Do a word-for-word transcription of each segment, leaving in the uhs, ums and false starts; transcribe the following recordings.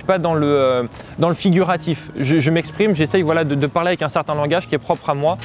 pas dans le, euh, dans le figuratif. Je, je m'exprime, j'essaye voilà, de, de parler avec un certain langage qui est propre à moi.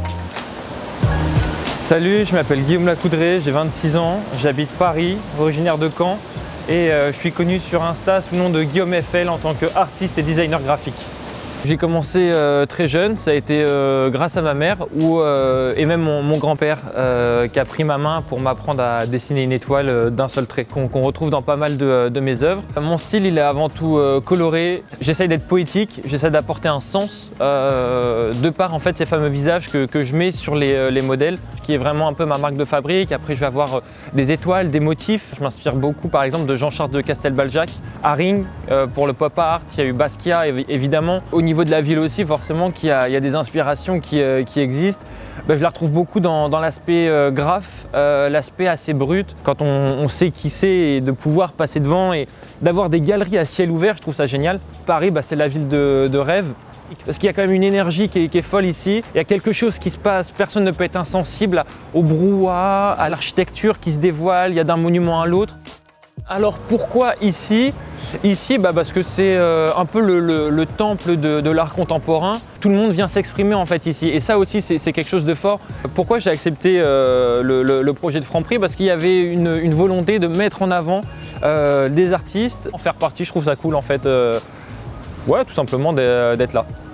Salut, je m'appelle Guillaume Lacoudré, j'ai vingt-six ans, j'habite Paris, originaire de Caen et euh, je suis connu sur Insta sous le nom de Guillaume F L en tant qu'artiste et designer graphique. J'ai commencé euh, très jeune, ça a été euh, grâce à ma mère ou, euh, et même mon, mon grand-père euh, qui a pris ma main pour m'apprendre à dessiner une étoile euh, d'un seul trait qu'on qu'on retrouve dans pas mal de, de mes œuvres. Mon style il est avant tout euh, coloré, j'essaye d'être poétique, j'essaie d'apporter un sens euh, de par en fait ces fameux visages que, que je mets sur les, les modèles, qui est vraiment un peu ma marque de fabrique. Après je vais avoir des étoiles, des motifs. Je m'inspire beaucoup par exemple de Jean-Charles de Castelbaljac, Haring euh, pour le pop art, il y a eu Basquiat évidemment. Au niveau de la ville aussi forcément qu'il y a, il y a des inspirations qui, euh, qui existent. Ben, je la retrouve beaucoup dans, dans l'aspect euh, graphe, euh, l'aspect assez brut. Quand on, on sait qui c'est et de pouvoir passer devant et d'avoir des galeries à ciel ouvert, je trouve ça génial. Paris, ben, c'est la ville de, de rêve. Parce qu'il y a quand même une énergie qui est, qui est folle ici. Il y a quelque chose qui se passe, personne ne peut être insensible au brouhaha, à l'architecture qui se dévoile, il y a d'un monument à l'autre. Alors pourquoi ici? Ici bah parce que c'est euh, un peu le, le, le temple de, de l'art contemporain. Tout le monde vient s'exprimer en fait ici et ça aussi c'est quelque chose de fort. Pourquoi j'ai accepté euh, le, le, le projet de Franprix? Parce qu'il y avait une, une volonté de mettre en avant euh, des artistes, en faire partie. Je trouve ça cool en fait, euh, ouais, tout simplement d'être là.